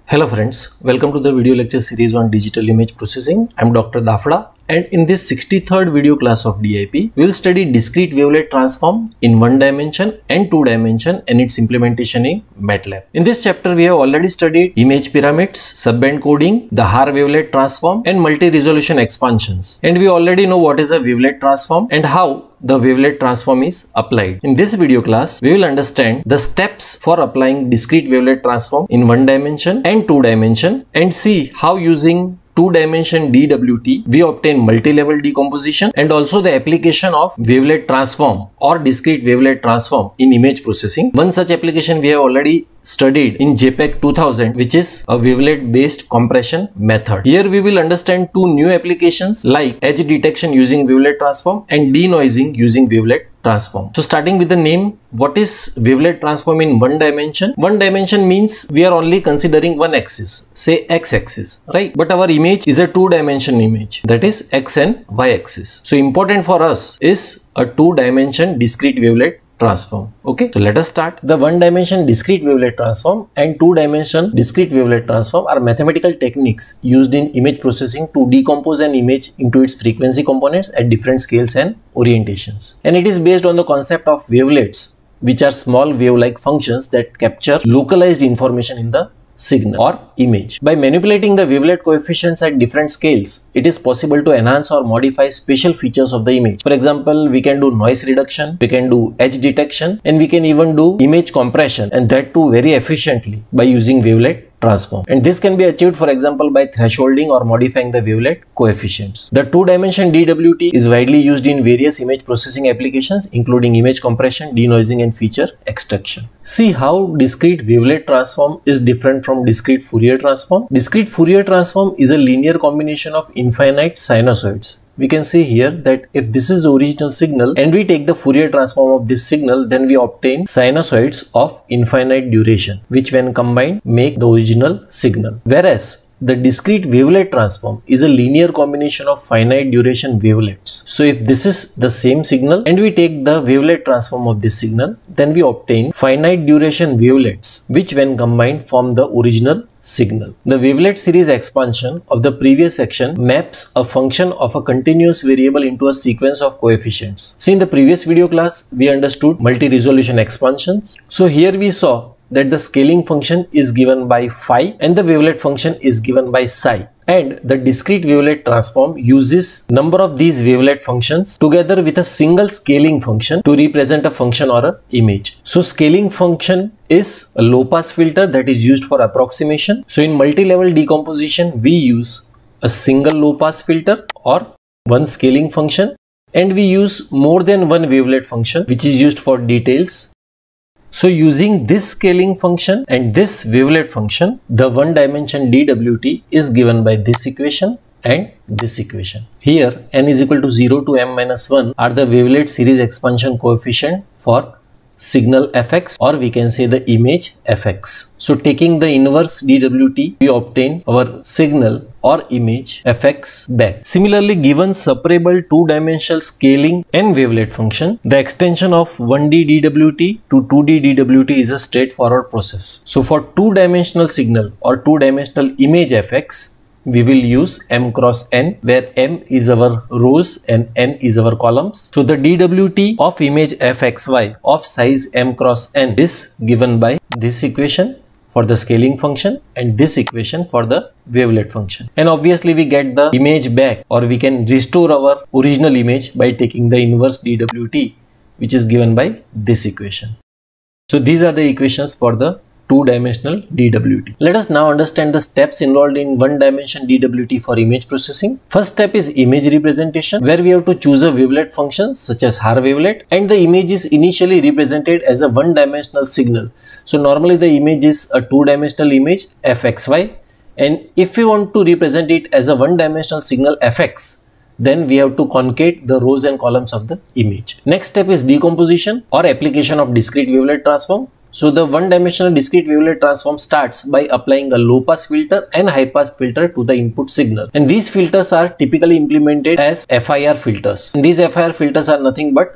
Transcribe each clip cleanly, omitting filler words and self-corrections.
Hello friends, welcome to the video lecture series on digital image processing. I am Dr. Dafda, and in this 63rd video class of DIP, we will study discrete wavelet transform in 1 dimension and 2 dimension and its implementation in MATLAB. In this chapter, we have already studied image pyramids, subband coding, the haar wavelet transform and multi-resolution expansions. And we already know what is a wavelet transform and how the wavelet transform is applied. In this video class, we will understand the steps for applying discrete wavelet transform in 1 dimension and 2 dimension and see how using 2-dimension DWT we obtain multi-level decomposition and also the application of wavelet transform or discrete wavelet transform in image processing. One such application we have already studied in JPEG 2000, which is a wavelet based compression method. Here we will understand two new applications like edge detection using wavelet transform and denoising using wavelet transform. So starting with the name, what is wavelet transform in 1 dimension? 1 dimension means we are only considering one axis, say x axis, right? But our image is a 2-dimension image, that is x and y axis. So important for us is a 2-dimension discrete wavelet transform. Okay, so let us start. The 1-dimension discrete wavelet transform and 2-dimension discrete wavelet transform are mathematical techniques used in image processing to decompose an image into its frequency components at different scales and orientations. And it is based on the concept of wavelets, which are small wave-like functions that capture localized information in the signal or image. By manipulating the wavelet coefficients at different scales, it is possible to enhance or modify special features of the image. For example, we can do noise reduction, we can do edge detection, and we can even do image compression, and that too very efficiently by using wavelet transform. And this can be achieved, for example, by thresholding or modifying the wavelet coefficients. The 2-dimension DWT is widely used in various image processing applications, including image compression, denoising, and feature extraction. See how discrete wavelet transform is different from discrete Fourier transform. Discrete Fourier transform is a linear combination of infinite sinusoids. We can see here that if this is the original signal and we take the Fourier transform of this signal, then we obtain sinusoids of infinite duration, which when combined make the original signal. Whereas the discrete wavelet transform is a linear combination of finite duration wavelets. So if this is the same signal and we take the wavelet transform of this signal, then we obtain finite duration wavelets, which when combined form the original signal. The wavelet series expansion of the previous section maps a function of a continuous variable into a sequence of coefficients. See, in the previous video class, we understood multi-resolution expansions. So here we saw that the scaling function is given by phi and the wavelet function is given by psi. And the discrete wavelet transform uses number of these wavelet functions together with a single scaling function to represent a function or an image. So scaling function is a low pass filter that is used for approximation. So in multi-level decomposition, we use a single low pass filter or one scaling function, and we use more than one wavelet function which is used for details. So using this scaling function and this wavelet function, the 1-dimension DWT is given by this equation and this equation. Here n is equal to 0 to m minus 1 are the wavelet series expansion coefficient for signal fx, or we can say the image fx. So taking the inverse DWT, we obtain our signal or image fx back. Similarly, given separable 2-dimensional scaling and wavelet function, the extension of 1D DWT to 2D DWT is a straightforward process. So for 2-dimensional signal or 2-dimensional image fx, we will use m cross n, where m is our rows and n is our columns. So the DWT of image fxy of size m cross n is given by this equation for the scaling function and this equation for the wavelet function. And obviously we get the image back, or we can restore our original image by taking the inverse DWT, which is given by this equation. So these are the equations for the 2-dimensional DWT. Let us now understand the steps involved in 1-dimension DWT for image processing. First step is image representation, where we have to choose a wavelet function such as haar wavelet, and the image is initially represented as a 1-dimensional signal. So normally the image is a 2-dimensional image fxy, and if we want to represent it as a 1-dimensional signal fx, then we have to concate the rows and columns of the image. Next step is decomposition or application of discrete wavelet transform. So the 1-dimensional discrete wavelet transform starts by applying a low pass filter and high pass filter to the input signal. And these filters are typically implemented as FIR filters. And these FIR filters are nothing but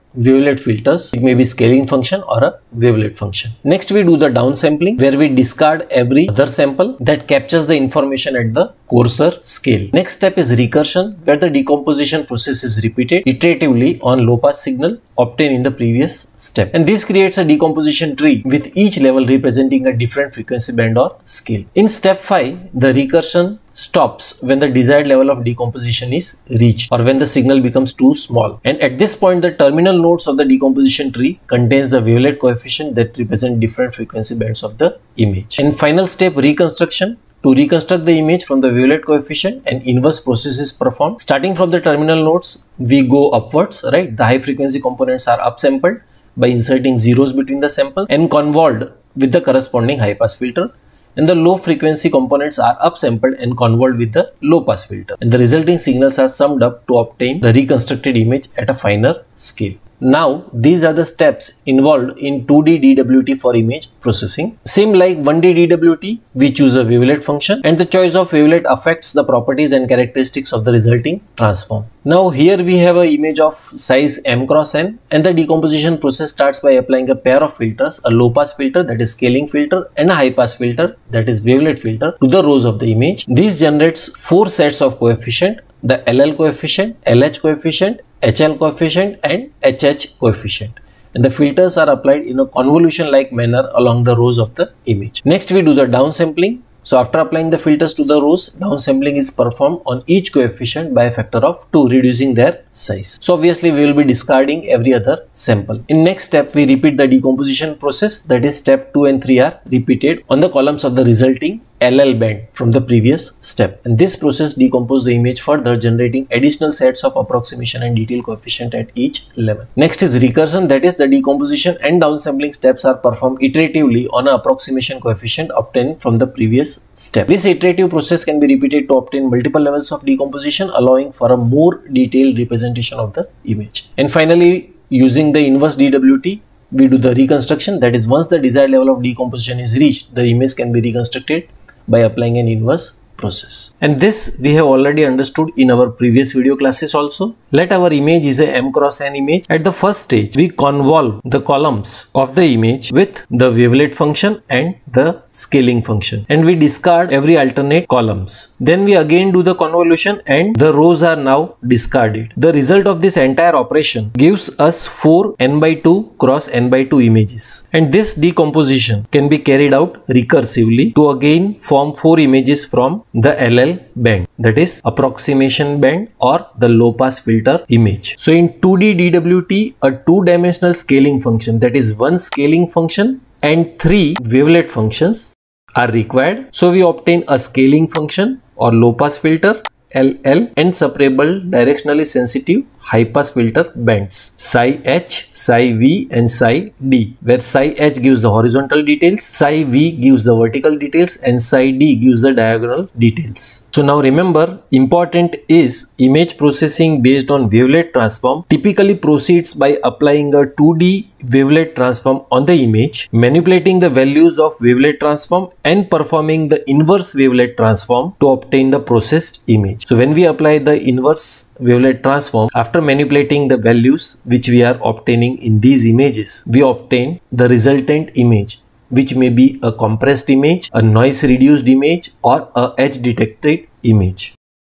wavelet filters. It may be scaling function or a wavelet function. Next we do the downsampling, where we discard every other sample that captures the information at the coarser scale. Next step is recursion, where the decomposition process is repeated iteratively on low pass signal obtained in the previous step. And this creates a decomposition tree with each level representing a different frequency band or scale. In step 5, the recursion stops when the desired level of decomposition is reached or when the signal becomes too small. And at this point, the terminal nodes of the decomposition tree contains the wavelet coefficient that represent different frequency bands of the image. And final step, reconstruction. To reconstruct the image from the wavelet coefficient, an inverse process is performed. Starting from the terminal nodes, we go upwards, right? The high frequency components are upsampled by inserting zeros between the samples and convolved with the corresponding high pass filter. And the low frequency components are upsampled and convolved with the low pass filter. And the resulting signals are summed up to obtain the reconstructed image at a finer scale. Now, these are the steps involved in 2D DWT for image processing. Same like 1D DWT, we choose a wavelet function and the choice of wavelet affects the properties and characteristics of the resulting transform. Now here we have an image of size m cross n, and the decomposition process starts by applying a pair of filters, a low pass filter, that is scaling filter, and a high pass filter, that is wavelet filter, to the rows of the image. This generates 4 sets of coefficient: the LL coefficient, LH coefficient, HL coefficient and HH coefficient, and the filters are applied in a convolution like manner along the rows of the image. Next we do the downsampling. So after applying the filters to the rows, downsampling is performed on each coefficient by a factor of 2, reducing their size. So obviously we will be discarding every other sample. In next step, we repeat the decomposition process, that is step 2 and 3 are repeated on the columns of the resulting LL band from the previous step, and this process decomposes the image further, generating additional sets of approximation and detail coefficient at each level. Next is recursion, that is the decomposition and downsampling steps are performed iteratively on an approximation coefficient obtained from the previous step. This iterative process can be repeated to obtain multiple levels of decomposition, allowing for a more detailed representation of the image. And finally, using the inverse DWT, we do the reconstruction, that is once the desired level of decomposition is reached, the image can be reconstructed by applying an inverse process. And this we have already understood in our previous video classes also. Let our image is a m cross n image. At the first stage, we convolve the columns of the image with the wavelet function and the scaling function, and we discard every alternate columns. Then we again do the convolution and the rows are now discarded. The result of this entire operation gives us 4 n by 2 cross n by 2 images, and this decomposition can be carried out recursively to again form 4 images from the LL band, that is approximation band or the low pass filter image. So in 2D DWT, a 2-dimensional scaling function, that is 1 scaling function and 3 wavelet functions are required. So we obtain a scaling function or low pass filter LL and separable directionally sensitive high pass filter bands psi H, psi V and psi D, where psi H gives the horizontal details, psi V gives the vertical details and psi D gives the diagonal details. So now remember, important is image processing based on wavelet transform typically proceeds by applying a 2D wavelet transform on the image, manipulating the values of wavelet transform and performing the inverse wavelet transform to obtain the processed image. So when we apply the inverse wavelet transform, after manipulating the values which we are obtaining in these images, we obtain the resultant image, which may be a compressed image, a noise reduced image or a edge detected image.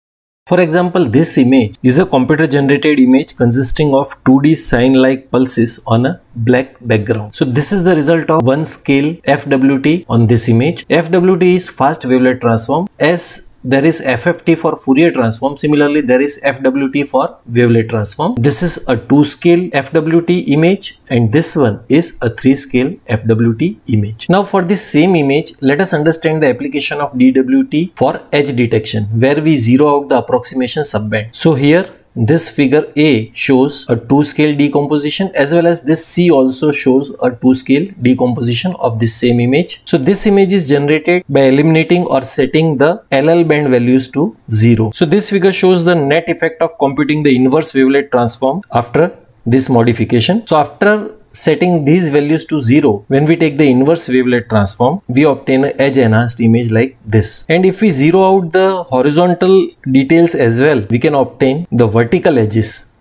For example, this image is a computer generated image consisting of 2D sine like pulses on a black background. So this is the result of 1 scale FWT on this image. FWT is fast wavelet transform. As there is FFT for Fourier transform, similarly there is FWT for wavelet transform. This is a 2 scale FWT image and this one is a 3 scale FWT image. Now for this same image, let us understand the application of DWT for edge detection, where we zero out the approximation subband. So here this figure A shows a 2 scale decomposition, as well as this C also shows a 2 scale decomposition of this same image. So this image is generated by eliminating or setting the LL band values to 0. So this figure shows the net effect of computing the inverse wavelet transform after this modification. So after setting these values to 0, when we take the inverse wavelet transform, we obtain an edge enhanced image like this. And if we zero out the horizontal details as well, we can obtain the vertical edges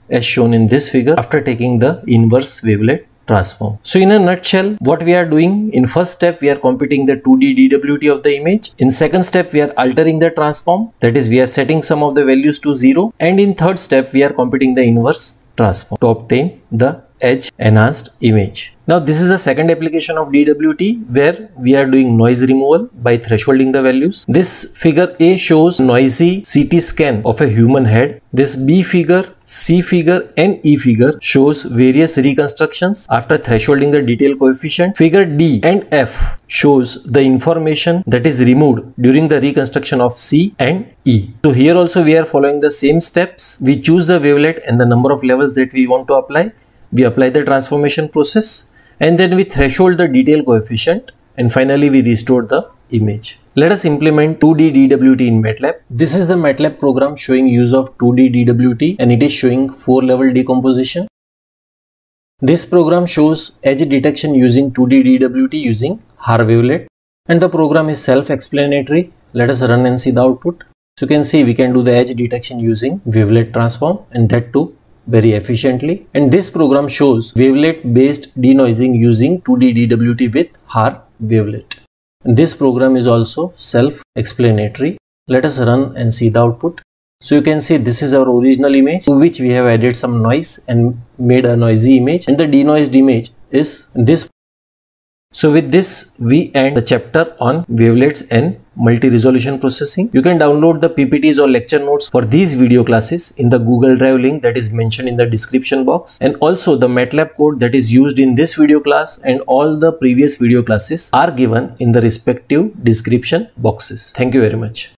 as shown in this figure after taking the inverse wavelet transform. So in a nutshell, what we are doing, in first step we are computing the 2D DWT of the image. In second step we are altering the transform, that is we are setting some of the values to 0, and in third step we are computing the inverse transform to obtain the edge enhanced image. Now this is the second application of DWT where we are doing noise removal by thresholding the values. This figure A shows noisy CT scan of a human head. This B figure, C figure and E figure shows various reconstructions after thresholding the detail coefficient. Figure D and F shows the information that is removed during the reconstruction of C and E. So here also we are following the same steps. We choose the wavelet and the number of levels that we want to apply. We apply the transformation process and then we threshold the detail coefficient, and finally we restore the image. Let us implement 2D DWT in MATLAB. This is the MATLAB program showing use of 2D DWT, and it is showing 4-level decomposition. This program shows edge detection using 2D DWT using haar wavelet, and the program is self-explanatory. Let us run and see the output. So you can see we can do the edge detection using wavelet transform, and that too very efficiently. And this program shows wavelet based denoising using 2D DWT with haar wavelet. And this program is also self-explanatory. Let us run and see the output. So you can see this is our original image to which we have added some noise and made a noisy image, and the denoised image is this. So with this we end the chapter on wavelets and multi-resolution processing. You can download the PPTs or lecture notes for these video classes in the Google Drive link that is mentioned in the description box, and also the MATLAB code that is used in this video class and all the previous video classes are given in the respective description boxes. Thank you very much.